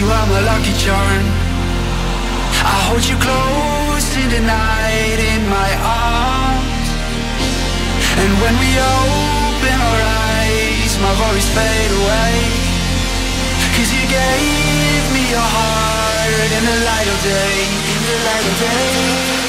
are my lucky charm. I hold you close in the night in my arms. And when we open our eyes, my worries fade away. 'Cause you gave me your heart in the light of day, in the light of day.